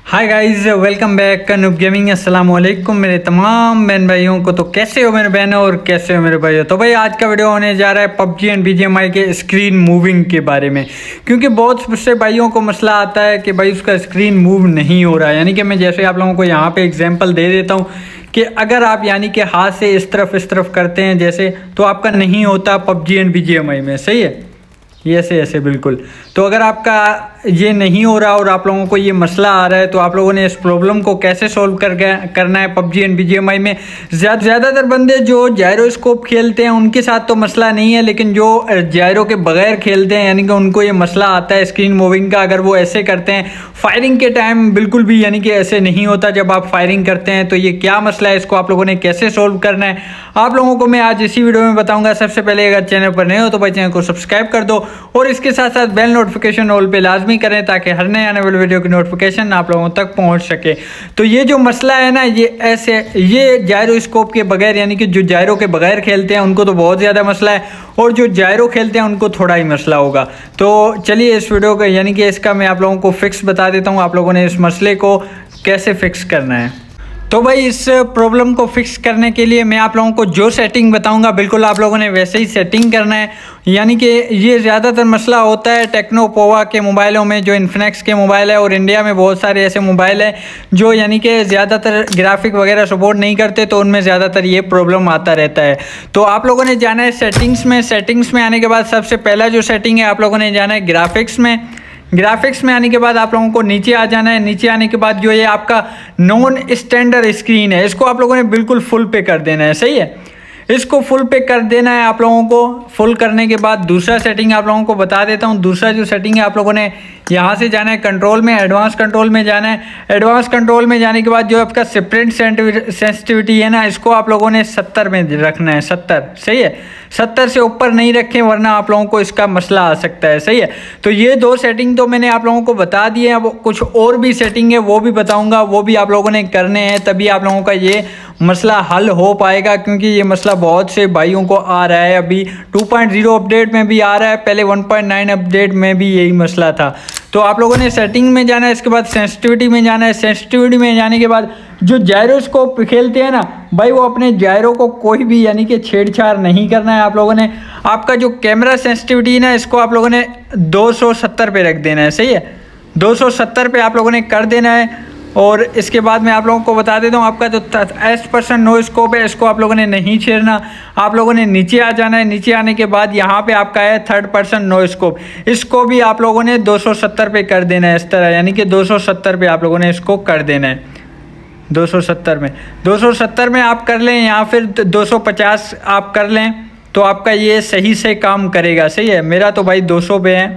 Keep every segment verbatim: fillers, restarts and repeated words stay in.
हाय guys, welcome back कनूब gaming. अस्सलाम वालेकुम मेरे तमाम बहन भाइयों को। तो कैसे हो मेरे बहनों और कैसे हो मेरे भाइयों। तो भाई आज का वीडियो होने जा रहा है पबजी एंड बीजीएमआई के स्क्रीन मूविंग के बारे में, क्योंकि बहुत से भाइयों को मसला आता है कि भाई उसका स्क्रीन मूव नहीं हो रहा है। यानी कि मैं जैसे आप लोगों को यहाँ पे एग्जांपल दे देता हूँ कि अगर आप यानी कि हाथ से इस तरफ इस तरफ करते हैं जैसे, तो आपका नहीं होता पबजी एंड बीजीएमआई में। सही है, ये ऐसे ऐसे बिल्कुल। तो अगर आपका ये नहीं हो रहा और आप लोगों को ये मसला आ रहा है, तो आप लोगों ने इस प्रॉब्लम को कैसे सॉल्व कर करना है पबजी एंड बीजीएमआई में। ज़्यादातर बंदे जो जायरोस्कोप खेलते हैं उनके साथ तो मसला नहीं है, लेकिन जो जायरो के बगैर खेलते हैं यानी कि उनको ये मसला आता है स्क्रीन मूविंग का। अगर वो ऐसे करते हैं फायरिंग के टाइम, बिल्कुल भी यानी कि ऐसे नहीं होता जब आप फायरिंग करते हैं। तो ये क्या मसला है, इसको आप लोगों ने कैसे सोल्व करना है, आप लोगों को मैं आज इसी वीडियो में बताऊंगा। सबसे पहले अगर चैनल पर नए हो तो भाई चैनल को सब्सक्राइब कर दो और इसके साथ साथ बेल नोटिफिकेशन ऑल पे लाजमी करें, ताकि हर नए आने वाले वीडियो की नोटिफिकेशन आप लोगों तक पहुंच सके। तो ये जो मसला है ना, ये ऐसे ये जायरोस्कोप के बगैर यानी कि जो जायरो के बगैर खेलते हैं उनको तो बहुत ज़्यादा मसला है, और जो जायरो खेलते हैं उनको थोड़ा ही मसला होगा। तो चलिए इस वीडियो का यानी कि इसका मैं आप लोगों को फिक्स बता देता हूँ, आप लोगों ने इस मसले को कैसे फिक्स करना है। तो भाई इस प्रॉब्लम को फिक्स करने के लिए मैं आप लोगों को जो सेटिंग बताऊंगा बिल्कुल आप लोगों ने वैसे ही सेटिंग करना है। यानी कि ये ज़्यादातर मसला होता है टेक्नो पोवा के मोबाइलों में, जो इन्फिनिक्स के मोबाइल है, और इंडिया में बहुत सारे ऐसे मोबाइल हैं जो यानी कि ज़्यादातर ग्राफिक वगैरह सपोर्ट नहीं करते, तो उनमें ज़्यादातर ये प्रॉब्लम आता रहता है। तो आप लोगों ने जाना है सेटिंग्स में। सेटिंग्स में आने के बाद सबसे पहला जो सेटिंग है, आप लोगों ने जाना है ग्राफिक्स में। ग्राफिक्स में आने के बाद आप लोगों को नीचे आ जाना है। नीचे आने के बाद जो ये आपका नॉन स्टैंडर्ड स्क्रीन है, इसको आप लोगों ने बिल्कुल फुल पे कर देना है। सही है, इसको फुल पे कर देना है आप लोगों को। फुल करने के बाद दूसरा सेटिंग आप लोगों को बता देता हूँ। दूसरा जो सेटिंग है, आप लोगों ने यहाँ से जाना है कंट्रोल में, एडवांस कंट्रोल में जाना है। एडवांस कंट्रोल में जाने के बाद जो आपका स्प्रिंट सेंसिटिविटी है ना, इसको आप लोगों ने सत्तर में रखना है। सत्तर सही है, सत्तर से ऊपर नहीं रखें वरना आप लोगों को इसका मसला आ सकता है। सही है, तो ये दो सेटिंग तो मैंने आप लोगों को बता दिए हैं। अब कुछ और भी सेटिंग है वो भी बताऊंगा, वो भी आप लोगों ने करने हैं, तभी आप लोगों का ये मसला हल हो पाएगा। क्योंकि ये मसला बहुत से भाइयों को आ रहा है, अभी टू पॉइंट ज़ीरो अपडेट में भी आ रहा है, पहले वन पॉइंट नाइन अपडेट में भी यही मसला था। तो आप लोगों ने सेटिंग में जाना है, इसके बाद सेंसिटिविटी में जाना है। सेंसिटिविटी में जाने के बाद जो जायरोस्कोप खेलते हैं ना भाई, वो अपने जायरो को कोई भी यानी कि छेड़छाड़ नहीं करना है। आप लोगों ने आपका जो कैमरा सेंसिटिविटी है ना, इसको आप लोगों ने दो सौ सत्तर पे रख देना है। सही है, दो सौ सत्तर पे आप लोगों ने कर देना है। और इसके बाद मैं आप लोगों को बता देता हूँ, आपका जो एस परसेंट नो स्कोप है, इसको आप लोगों ने नहीं छेड़ना। आप लोगों ने नीचे आ जाना है। नीचे आने के बाद यहाँ पे आपका है थर्ड पर्सन नो स्कोप, इसको भी आप लोगों ने दो सौ सत्तर पे कर देना है। इस तरह यानी कि दो सौ सत्तर पे आप लोगों ने इसको कर देना है। दो सौ सत्तर में दो सौ सत्तर में आप कर लें, या फिर दो सौ पचास आप कर लें, तो आपका ये सही से काम करेगा। सही है, मेरा तो भाई दो सौ पे है,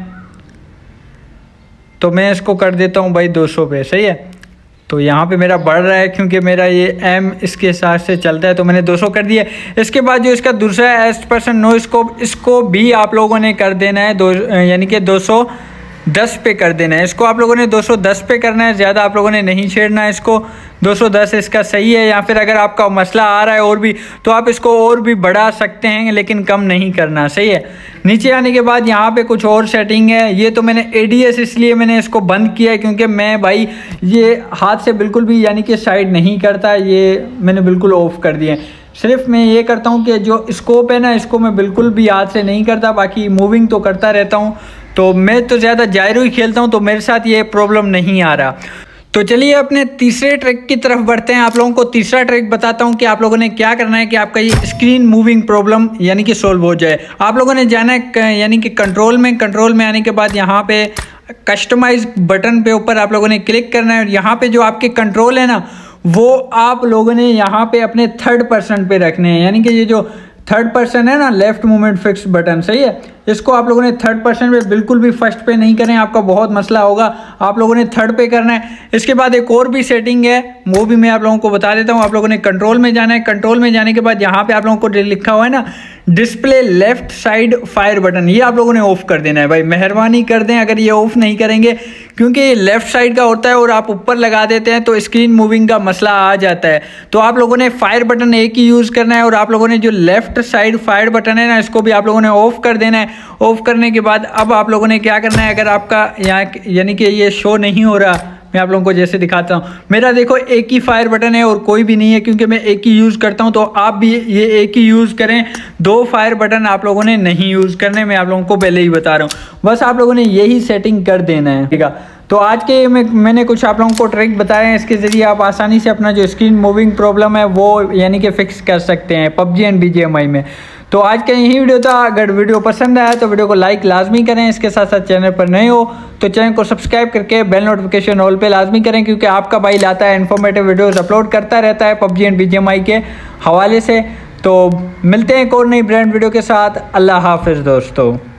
तो मैं इसको कर देता हूँ भाई दो सौ पे। सही है, तो यहाँ पे मेरा बढ़ रहा है क्योंकि मेरा ये एम इसके हिसाब से चलता है, तो मैंने दो सौ कर दिया। इसके बाद जो इसका दूसरा एस परसेंट नो स्कोप, इसको भी आप लोगों ने कर देना है दो यानी कि दो सौ दस पे कर देना है। इसको आप लोगों ने दो सौ दस पे करना है, ज़्यादा आप लोगों ने नहीं छेड़ना है इसको। दो सौ दस इसका सही है। या फिर अगर आपका मसला आ रहा है और भी, तो आप इसको और भी बढ़ा सकते हैं, लेकिन कम नहीं करना। सही है, नीचे आने के बाद यहाँ पे कुछ और सेटिंग है। ये तो मैंने ए डी एस इसलिए मैंने इसको बंद किया है क्योंकि मैं भाई ये हाथ से बिल्कुल भी यानी कि साइड नहीं करता, ये मैंने बिल्कुल ऑफ कर दिया है। सिर्फ मैं ये करता हूँ कि जो स्कोप है ना, इसको मैं बिल्कुल भी हाथ से नहीं करता, बाकी मूविंग तो करता रहता हूँ। तो मैं तो ज़्यादा जायरो ही खेलता हूँ, तो मेरे साथ ये प्रॉब्लम नहीं आ रहा। तो चलिए अपने तीसरे ट्रिक की तरफ बढ़ते हैं। आप लोगों को तीसरा ट्रिक बताता हूँ कि आप लोगों ने क्या करना है कि आपका ये स्क्रीन मूविंग प्रॉब्लम यानी कि सोल्व हो जाए। आप लोगों ने जाना है यानी कि कंट्रोल में। कंट्रोल में आने के बाद यहाँ पे कस्टमाइज बटन पे ऊपर आप लोगों ने क्लिक करना है, और यहाँ पे जो आपके कंट्रोल है ना, वो आप लोगों ने यहाँ पे अपने थर्ड पर्सन पे रखने हैं। यानी कि ये जो थर्ड पर्सन है ना, लेफ्ट मूवमेंट फिक्स बटन, सही है, इसको आप लोगों ने थर्ड पर्सन पे बिल्कुल भी फर्स्ट पे नहीं करें, आपका बहुत मसला होगा। आप लोगों ने थर्ड पे करना है। इसके बाद एक और भी सेटिंग है, वो भी मैं आप लोगों को बता देता हूँ। आप लोगों ने कंट्रोल में जाना है। कंट्रोल में जाने के बाद यहाँ पे आप लोगों को लिखा हुआ है ना display left side fire button, ये आप लोगों ने ऑफ कर देना है। भाई मेहरबानी कर दें अगर ये ऑफ नहीं करेंगे, क्योंकि ये लेफ्ट साइड का होता है और आप ऊपर लगा देते हैं तो स्क्रीन मूविंग का मसला आ जाता है। तो आप लोगों ने फायर बटन एक ही यूज़ करना है, और आप लोगों ने जो लेफ्ट साइड फायर बटन है ना, इसको भी आप लोगों ने ऑफ कर देना है। ऑफ करने के बाद अब आप लोगों ने क्या करना है, अगर आपका यहाँ यानी कि ये शो नहीं हो रहा मैं आप लोगों को जैसे दिखाता हूँ। मेरा देखो एक ही फायर बटन है और कोई भी नहीं है, क्योंकि मैं एक ही यूज़ करता हूँ। तो आप भी ये एक ही यूज़ करें, दो फायर बटन आप लोगों ने नहीं यूज़ करने, मैं आप लोगों को पहले ही बता रहा हूँ। बस आप लोगों ने यही सेटिंग कर देना है, ठीक है। तो आज के में मैंने कुछ आप लोगों को ट्रिक बताए हैं, इसके ज़रिए आप आसानी से अपना जो स्क्रीन मूविंग प्रॉब्लम है वो यानी कि फ़िक्स कर सकते हैं पबजी एंड बीजीएमआई में। तो आज का यही वीडियो था। अगर वीडियो पसंद आया तो वीडियो को लाइक लाजमी करें। इसके साथ साथ चैनल पर नए हो तो चैनल को सब्सक्राइब करके बेल नोटिफिकेशन ऑल पे लाजमी करें, क्योंकि आपका भाई लाता है इन्फॉर्मेटिव वीडियोस अपलोड करता रहता है पबजी एंड बीजीएमआई के हवाले से। तो मिलते हैं एक और नई ब्रांड वीडियो के साथ। अल्लाह हाफिज़ दोस्तों।